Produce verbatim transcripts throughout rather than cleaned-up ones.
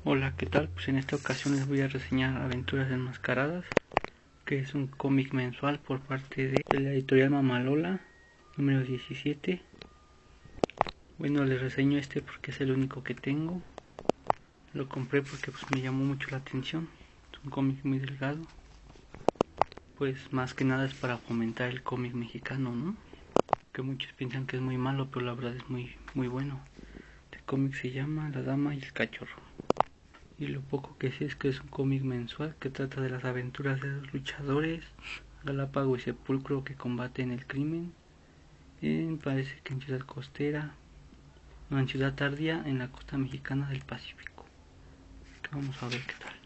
Hola, ¿qué tal? Pues en esta ocasión les voy a reseñar Aventuras Enmascaradas, que es un cómic mensual por parte de la editorial Mamalola, número diecisiete. Bueno, les reseño este porque es el único que tengo. Lo compré porque pues me llamó mucho la atención. Es un cómic muy delgado. Pues más que nada es para fomentar el cómic mexicano, ¿no? Que muchos piensan que es muy malo, pero la verdad es muy, muy bueno. Este cómic se llama La Dama y el Cachorro. Y lo poco que sé es que es un cómic mensual que trata de las aventuras de los luchadores Galápago y Sepulcro que combaten el crimen en, parece que en Ciudad Costera, no, en Ciudad Tardía, en la costa mexicana del Pacífico. Que vamos a ver qué tal.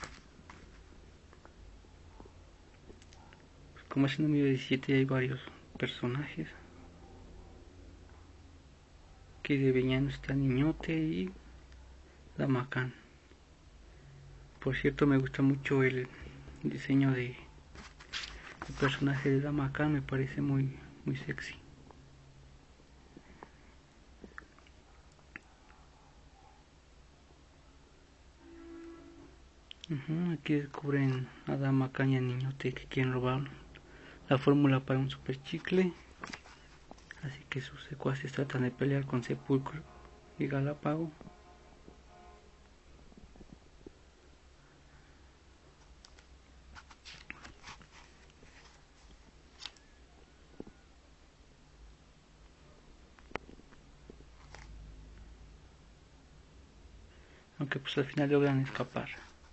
Pues como es el número diecisiete hay varios personajes. Aquí de villano está Niñote y Damacán. Por cierto, me gusta mucho el diseño de el personaje de Damacán, me parece muy, muy sexy. Uh-huh, aquí descubren a Damacán y a Niñote que quieren robar la fórmula para un super chicle. Así que sus secuaces tratan de pelear con Sepulcro y Galápago. Aunque pues al final logran escapar.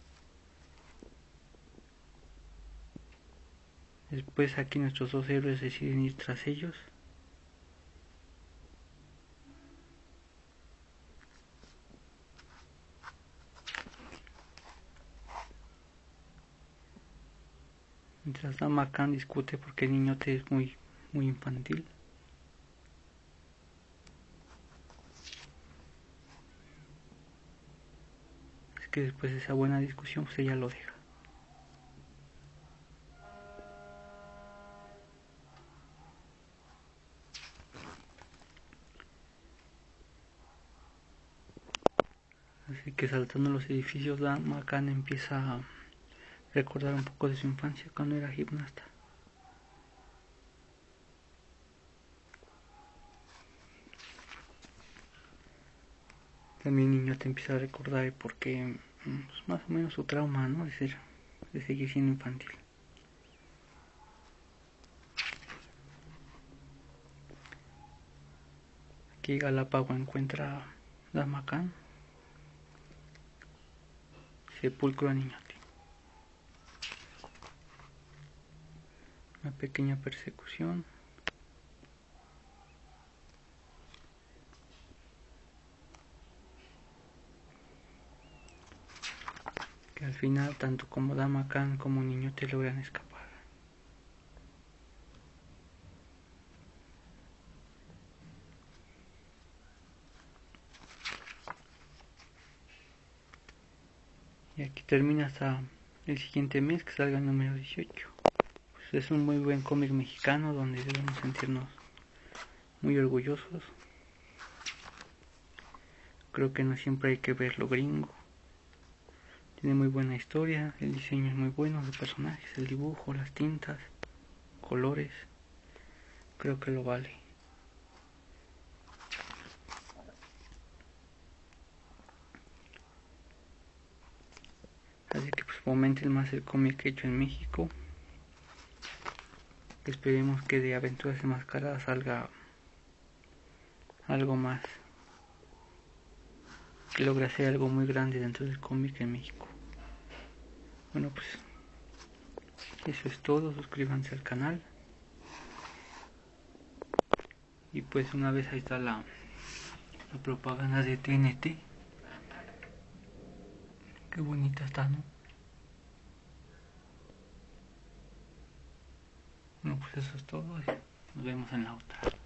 Después aquí nuestros dos héroes deciden ir tras ellos. Mientras Damacán discute porque el Niñote es muy, muy infantil. Es que después de esa buena discusión pues ella lo deja. Así que saltando los edificios, Damacán empieza a recordar un poco de su infancia cuando era gimnasta. También Niño te empieza a recordar porque pues, más o menos su trauma, ¿no? De ser, de seguir siendo infantil. Aquí Galápago encuentra a Damacán, Sepulcro a Niñote. Una pequeña persecución. Que al final tanto como Damacán como Niñote logran escapar. Y aquí termina hasta el siguiente mes que salga el número dieciocho. Pues es un muy buen cómic mexicano donde debemos sentirnos muy orgullosos. Creo que no siempre hay que ver lo gringo. Tiene muy buena historia, el diseño es muy bueno de personajes, el dibujo, las tintas, colores. Creo que lo vale. Así que pues fomenten más el cómic hecho en México. Esperemos que de Aventuras Enmascaradas salga algo más, que logre hacer algo muy grande dentro del cómic en México. Bueno, pues eso es todo. Suscríbanse al canal. Y pues una vez ahí está la, la propaganda de T N T. Qué bonita está, ¿no? Bueno, pues eso es todo. Nos vemos en la otra.